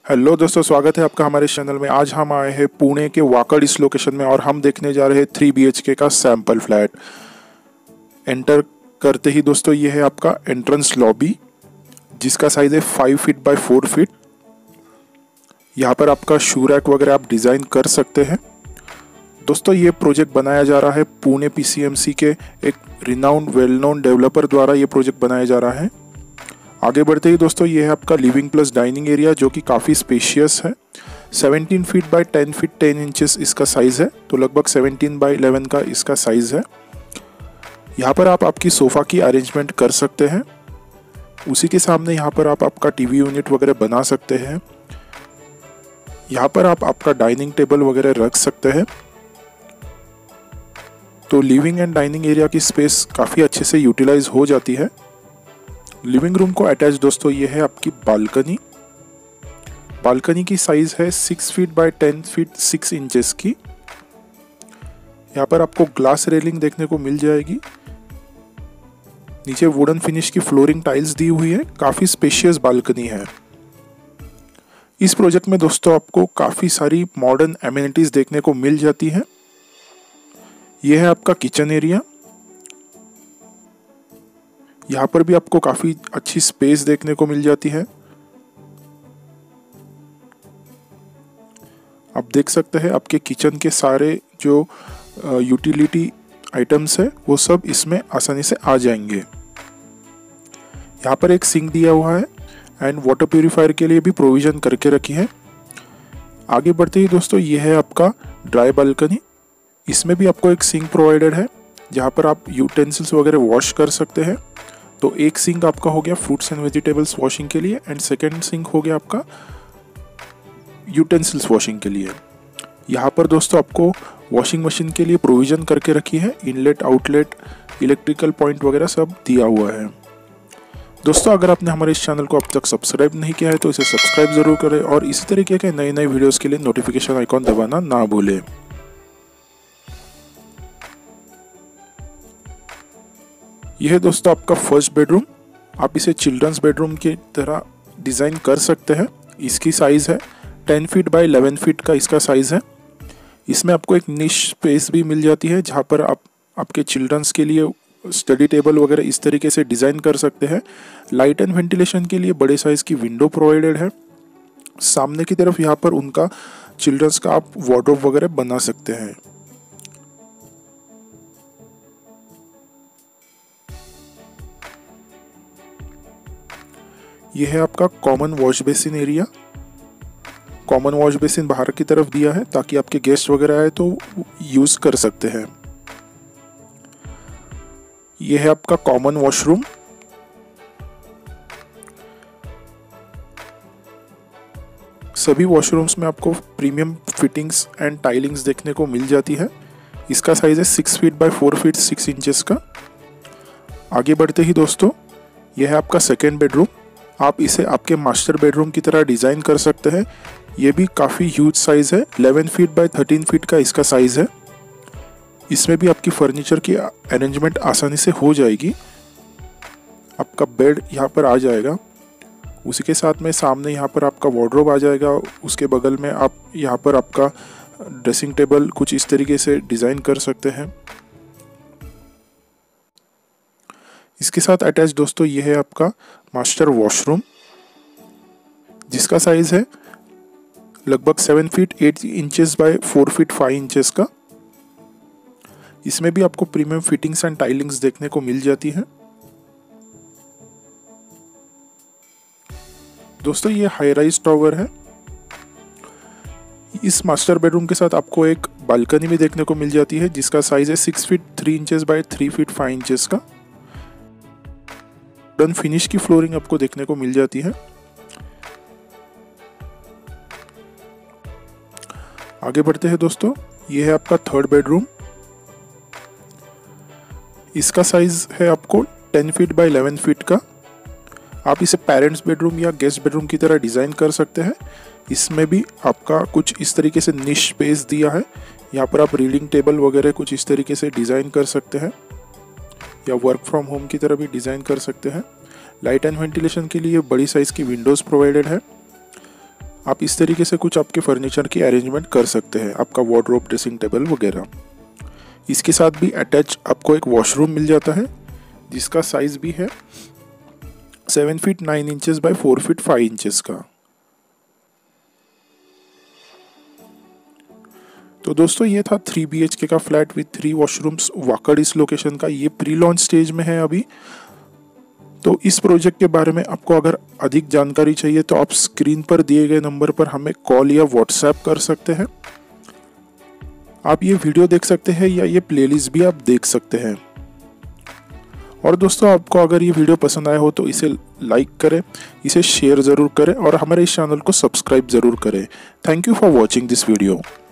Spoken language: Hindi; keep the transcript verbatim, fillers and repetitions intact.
हेलो दोस्तों, स्वागत है आपका हमारे चैनल में। आज हम आए हैं पुणे के वाकड़ इस लोकेशन में और हम देखने जा रहे हैं थ्री बी एच के का सैंपल फ्लैट। एंटर करते ही दोस्तों ये है आपका एंट्रेंस लॉबी, जिसका साइज है five feet by four feet. यहाँ पर आपका शू रैक वगैरह आप डिज़ाइन कर सकते हैं। दोस्तों ये प्रोजेक्ट बनाया जा रहा है Pune P C M C के एक रिनाउंड वेल नोन डेवलपर द्वारा। ये प्रोजेक्ट बनाया जा रहा है। आगे बढ़ते ही दोस्तों ये है आपका लिविंग प्लस डाइनिंग एरिया, जो कि काफ़ी स्पेशियस है। Seventeen feet by ten feet ten inches इसका साइज़ है, तो लगभग सेवनटीन बाय इलेवन का इसका साइज़ है। यहाँ पर आप आपकी सोफ़ा की अरेंजमेंट कर सकते हैं। उसी के सामने यहाँ पर आप आपका टीवी यूनिट वगैरह बना सकते हैं। यहाँ पर आप आपका डाइनिंग टेबल वगैरह रख सकते हैं। तो लिविंग एंड डाइनिंग एरिया की स्पेस काफ़ी अच्छे से यूटिलाइज हो जाती है। लिविंग रूम को अटैच दोस्तों ये है आपकी बालकनी। बालकनी की साइज है six feet by ten feet six inches की। यहाँ पर आपको ग्लास रेलिंग देखने को मिल जाएगी। नीचे वुडन फिनिश की फ्लोरिंग टाइल्स दी हुई है। काफ़ी स्पेशियस बालकनी है। इस प्रोजेक्ट में दोस्तों आपको काफ़ी सारी मॉडर्न एमिनिटीज देखने को मिल जाती है। यह है आपका किचन एरिया। यहाँ पर भी आपको काफ़ी अच्छी स्पेस देखने को मिल जाती है। आप देख सकते हैं आपके किचन के सारे जो यूटिलिटी आइटम्स है वो सब इसमें आसानी से आ जाएंगे। यहाँ पर एक सिंक दिया हुआ है एंड वाटर प्यूरिफायर के लिए भी प्रोविज़न करके रखी है। आगे बढ़ते ही दोस्तों ये है आपका ड्राई बालकनी। इसमें भी आपको एक सिंक प्रोवाइडेड है, जहाँ पर आप यूटेंसिल्स वगैरह वॉश कर सकते हैं। तो एक सिंक आपका हो गया फ्रूट्स एंड वेजिटेबल्स वॉशिंग के लिए एंड सेकेंड सिंक हो गया आपका यूटेंसिल्स वॉशिंग के लिए। यहाँ पर दोस्तों आपको वॉशिंग मशीन के लिए प्रोविज़न करके रखी है। इनलेट, आउटलेट, इलेक्ट्रिकल पॉइंट वगैरह सब दिया हुआ है। दोस्तों अगर आपने हमारे इस चैनल को अब तक सब्सक्राइब नहीं किया है तो इसे सब्सक्राइब ज़रूर करें और इसी तरीके के नए नए वीडियोज़ के लिए नोटिफिकेशन आइकॉन दबाना ना भूलें। यह है दोस्तों आपका फर्स्ट बेडरूम। आप इसे चिल्ड्रंस बेडरूम की तरह डिज़ाइन कर सकते हैं। इसकी साइज़ है ten feet by eleven feet का इसका साइज़ है। इसमें आपको एक निश स्पेस भी मिल जाती है, जहाँ पर आप आपके चिल्ड्रंस के लिए स्टडी टेबल वगैरह इस तरीके से डिज़ाइन कर सकते हैं। लाइट एंड वेंटिलेशन के लिए बड़े साइज़ की विंडो प्रोवाइडेड है। सामने की तरफ यहाँ पर उनका चिल्ड्रंस का आप वार्डरोब वगैरह बना सकते हैं। यह है आपका common wash basin area. Common wash basin बाहर की तरफ दिया है ताकि आपके गेस्ट वगैरह आए तो यूज कर सकते हैं। यह है आपका कॉमन वॉशरूम। सभी वॉशरूम्स में आपको प्रीमियम फिटिंग्स एंड टाइलिंग्स देखने को मिल जाती है। इसका साइज है six feet by four feet six inches का। आगे बढ़ते ही दोस्तों यह है आपका सेकेंड बेडरूम। आप इसे आपके मास्टर बेडरूम की तरह डिज़ाइन कर सकते हैं। ये भी काफ़ी ह्यूज साइज़ है। Eleven feet by thirteen feet का इसका साइज़ है। इसमें भी आपकी फर्नीचर की अरेंजमेंट आसानी से हो जाएगी। आपका बेड यहाँ पर आ जाएगा। उसी के साथ में सामने यहाँ पर आपका वार्डरोब आ जाएगा। उसके बगल में आप यहाँ पर आपका ड्रेसिंग टेबल कुछ इस तरीके से डिज़ाइन कर सकते हैं। इसके साथ अटैच दोस्तों ये है आपका मास्टर वॉशरूम, जिसका साइज है लगभग seven feet eight inches by four feet five inches का। इसमें भी आपको प्रीमियम फिटिंग्स एंड टाइलिंग्स देखने को मिल जाती है। दोस्तों ये हाई राइज टावर है। इस मास्टर बेडरूम के साथ आपको एक बालकनी भी देखने को मिल जाती है, जिसका साइज है six feet three inches by three feet five inches का। वुडन फिनिश की फ्लोरिंग आपको देखने को मिल जाती है। आगे बढ़ते हैं दोस्तों, यह है आपका थर्ड बेडरूम। इसका साइज है आपको ten feet by eleven feet का। आप इसे पेरेंट्स बेडरूम या गेस्ट बेडरूम की तरह डिज़ाइन कर सकते हैं। इसमें भी आपका कुछ इस तरीके से निश स्पेस दिया है। यहाँ पर आप रीडिंग टेबल वगैरह कुछ इस तरीके से डिज़ाइन कर सकते हैं या वर्क फ्रॉम होम की तरह भी डिज़ाइन कर सकते हैं। लाइट एंड वेंटिलेशन के लिए बड़ी साइज़ की विंडोज़ प्रोवाइडेड है। आप इस तरीके से कुछ आपके फर्नीचर की अरेंजमेंट कर सकते हैं, आपका वार्डरोब, ड्रेसिंग टेबल वगैरह। इसके साथ भी अटैच आपको एक वॉशरूम मिल जाता है जिसका साइज भी है seven feet nine inches by four feet five inches का। तो दोस्तों ये था थ्री बी एच के का flat with three washrooms Wakad इस लोकेशन का। ये प्री लॉन्च स्टेज में है अभी। तो इस प्रोजेक्ट के बारे में आपको अगर अधिक जानकारी चाहिए तो आप स्क्रीन पर दिए गए नंबर पर हमें कॉल या व्हाट्सएप कर सकते हैं। आप ये वीडियो देख सकते हैं या ये प्लेलिस्ट भी आप देख सकते हैं। और दोस्तों आपको अगर ये वीडियो पसंद आया हो तो इसे लाइक करें, इसे शेयर ज़रूर करें और हमारे इस चैनल को सब्सक्राइब ज़रूर करें। Thank you for watching this video.